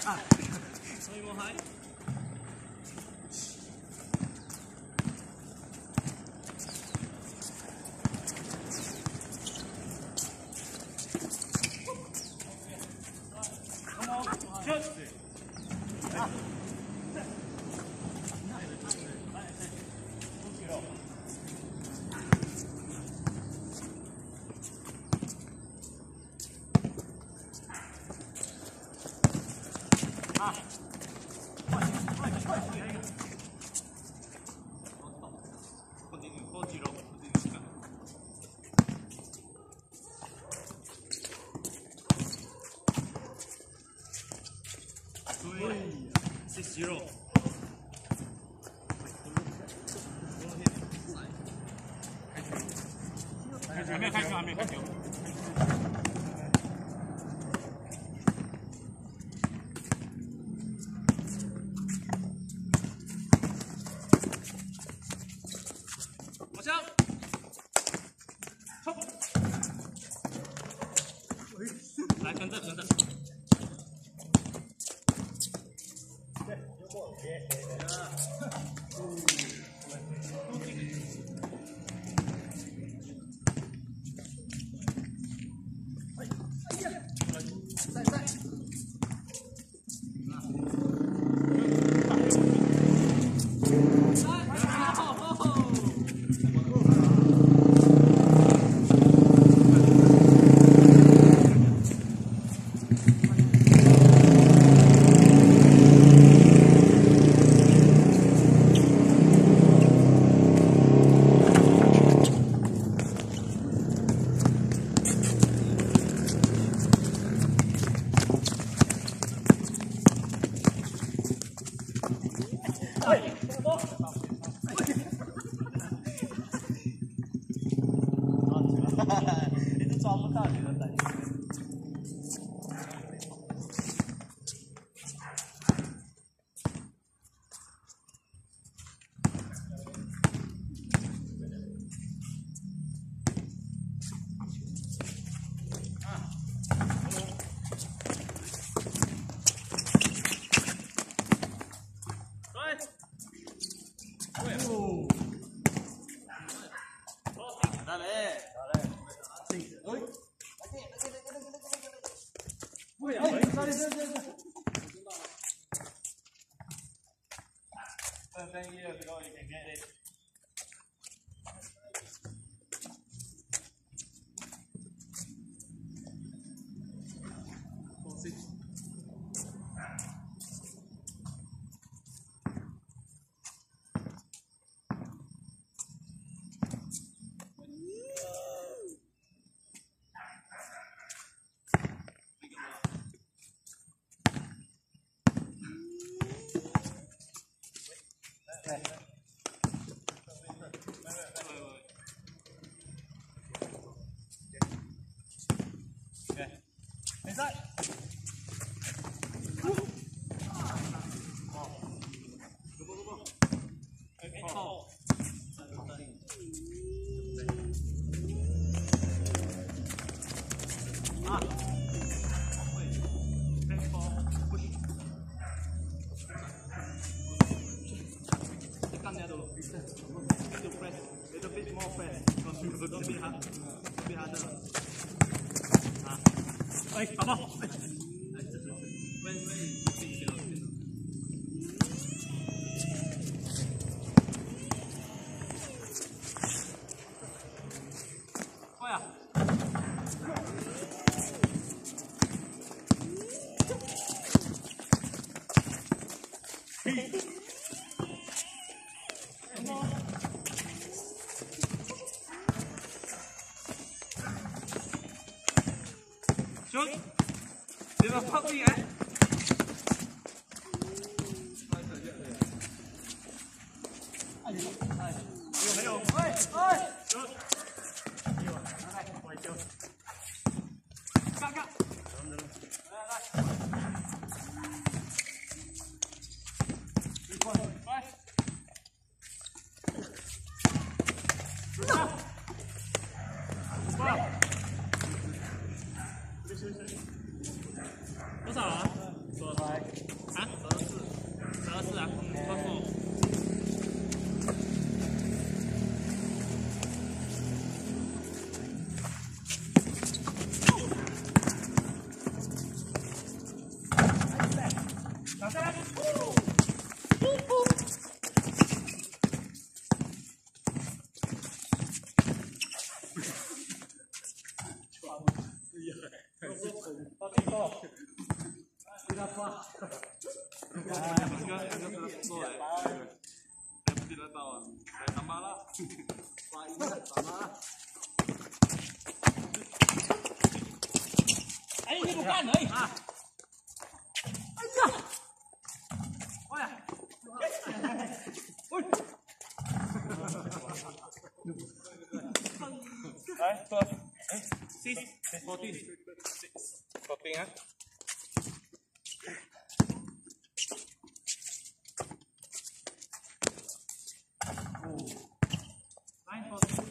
啊，所以我还。6-0。还没有开球，还没有开球。我枪，冲！来，跟着，跟着。 你都抓不到你的胆识。10 years ago, you can get it. Okay. Inside. Go, go, go. Okay, fall. Little bit more press because you will be hard, be harder. Ơi, come on. When you think you know. Ôi à. Shoot! Đi vào khóc đi ấy! Thấy không? Ôi! Ôi! Shoot! Đây, quay chưa? Cắt, cắt! Đây, đây! Đi qua, quay! Qua! Qua! 多少啊？ Saya tidak tahu. Saya tambah lah. Tambah lah. Ini bukan, oi. Aja. Oh ya. Oi. Sis, 14. Coping ah. Line 14.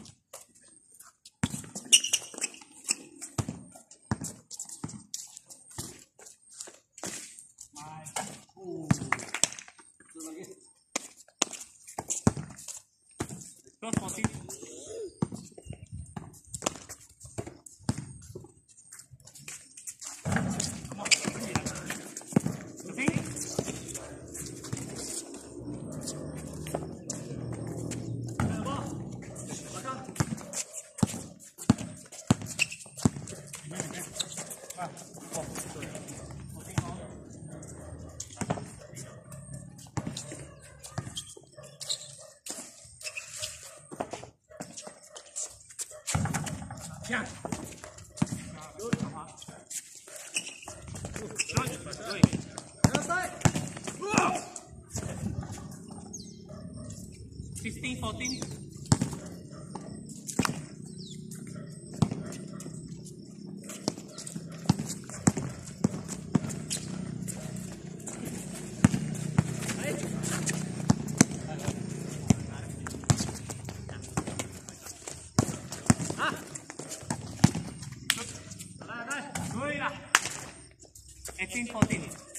Close 14. Ja. Good. 16, 14. Good. 18, 14.